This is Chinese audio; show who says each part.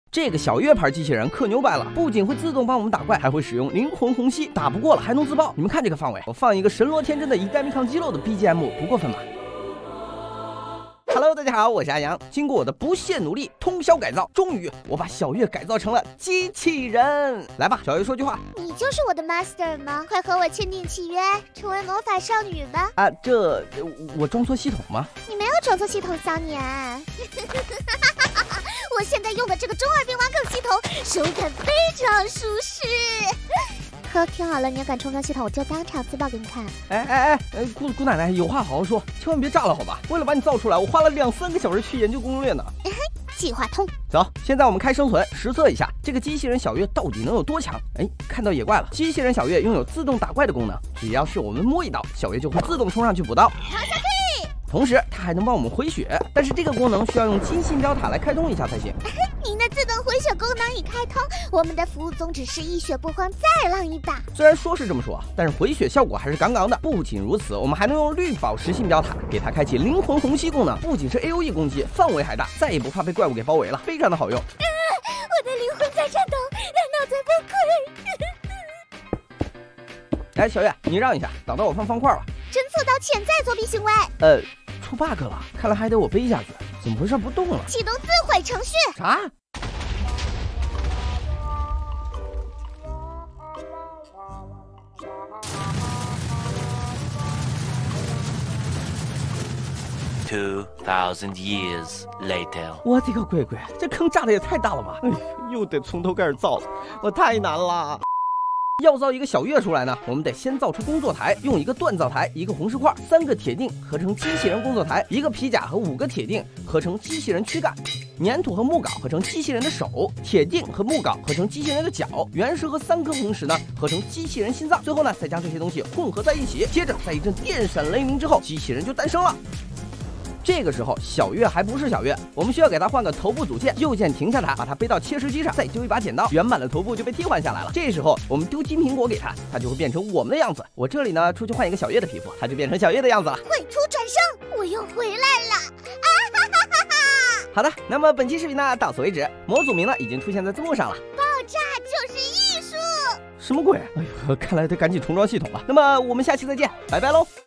Speaker 1: 这个小月牌机器人可牛掰了，不仅会自动帮我们打怪，还会使用灵魂虹吸，打不过了还能自爆。你们看这个范围，我放一个神罗天真的一代米抗肌肉的 BGM， 不过分吧？Hello， 大家好，我是阿阳。经过我的不懈努力，通宵改造，终于我把小月改造成了机器人。来吧，小月说句话。
Speaker 2: 你就是我的 master 吗？快和我签订契约，成为魔法少女吧。
Speaker 1: 啊，我装错系统吗？
Speaker 2: 你没有装错系统，小年。我现在用的这个中二病挖坑系统，手感非常舒适。呵，听好了，你要敢冲撞系统，我就当场自爆给你看。
Speaker 1: 姑奶奶，有话好好说，千万别炸了好吧？为了把你造出来，我花了2-3个小时去研究攻略呢。
Speaker 2: 计划通。
Speaker 1: 走，现在我们开生存，实测一下这个机器人小月到底能有多强。看到野怪了，机器人小月拥有自动打怪的功能，只要是我们摸一刀，小月就会自动冲上去补刀。同时，它还能帮我们回血，但是这个功能需要用金信标塔来开通一下才行。
Speaker 2: 您的自动回血功能已开通，我们的服务宗旨是一血不荒，再浪一把。
Speaker 1: 虽然说是这么说，但是回血效果还是杠杠的。不仅如此，我们还能用绿宝石信标塔给它开启灵魂虹吸功能，不仅是 AOE 攻击，范围还大，再也不怕被怪物给包围了，非常的好用。
Speaker 2: 我的灵魂在颤抖，脑在崩溃。
Speaker 1: 小月，你让一下，挡到我放方块了。
Speaker 2: 侦测到潜在作弊行为。
Speaker 1: 出 bug 了，看来还得我背下去。怎么回事？不动了？
Speaker 2: 启动自毁程序。
Speaker 1: 啥
Speaker 3: ？2000 years later，
Speaker 1: 我的个乖乖，这坑炸的也太大了吧！又得从头开始造了，我太难了。要造一个小月出来呢，我们得先造出工作台，用一个锻造台、一个红石块、3个铁锭合成机器人工作台，一个皮甲和5个铁锭合成机器人躯干，粘土和木镐合成机器人的手，铁锭和木镐合成机器人的脚，原石和3颗红石呢合成机器人心脏，最后呢再将这些东西混合在一起，接着在一阵电闪雷鸣之后，机器人就诞生了。这个时候小月还不是小月，我们需要给它换个头部组件，右键停下它，把它背到切石机上，再丢一把剪刀，原版的头部就被替换下来了。这时候我们丢金苹果给它，它就会变成我们的样子。我这里呢出去换一个小月的皮肤，它就变成小月的样子了。
Speaker 2: 绘图转生，我又回来了！
Speaker 1: 好的，那么本期视频呢到此为止，模组名呢已经出现在字幕上了。
Speaker 2: 爆炸就是艺术。
Speaker 1: 什么鬼？看来得赶紧重装系统了。那么我们下期再见，拜拜喽。